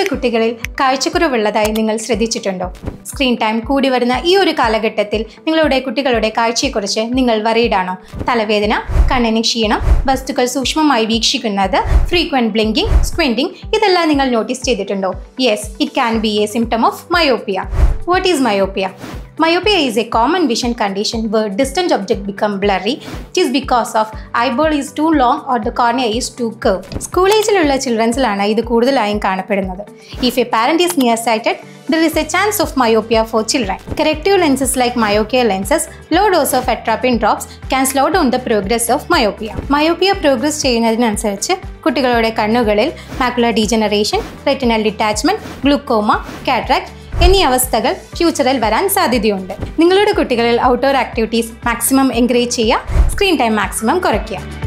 കുട്ടികളിൽ കാഴ്ചക്കുറവുള്ളതായി നിങ്ങൾ ശ്രദ്ധിച്ചിട്ടുണ്ടോ? സ്ക്രീൻ ടൈം കൂടി വരുന്ന ഈ ഒരു കാലഘട്ടത്തിൽ നിങ്ങളുടെ കുട്ടികളുടെ കാഴ്ചയെക്കുറിച്ച് നിങ്ങൾ വറീഡാണോ? തലവേദന, കണ്ണിന് ക്ഷീണം, വസ്തുക്കൾ സൂക്ഷ്മമായി വീക്ഷിക്കുന്നത്, ഫ്രീക്വന്റ് ബ്ലിങ്കിങ്, സ്ക്വിൻറ്റിംഗ് ഇതെല്ലാം നിങ്ങൾ നോട്ടീസ് ചെയ്തിട്ടുണ്ടോ? Yes, it can be a symptom of myopia. What is myopia? Myopia is a common vision condition where distant objects become blurry. It is because of eyeball is too long or the cornea is too curved. School age-ലുള്ള childrenസിലാണ് ഇത് കൂടുതലായും കാണപ്പെടുന്നത്. If a parent is near-sighted, there is a chance of myopia for children. Corrective lenses like Myopia lenses, low dose of atropine drops can slow down the progress of myopia. Myopia progress ചെയ്യുന്നതിനനുസരിച്ച് കുട്ടികളുടെ കണ്ണുകളിൽ macular degeneration, retinal detachment, glaucoma, cataract എന്നീ അവസ്ഥകൾ ഫ്യൂച്ചറിൽ വരാൻ സാധ്യതയുണ്ട്. നിങ്ങളുടെ കുട്ടികളിൽ outdoor activities maximum encourage ചെയ്യുക, സ്ക്രീൻ ടൈം മാക്സിമം കുറയ്ക്കുക.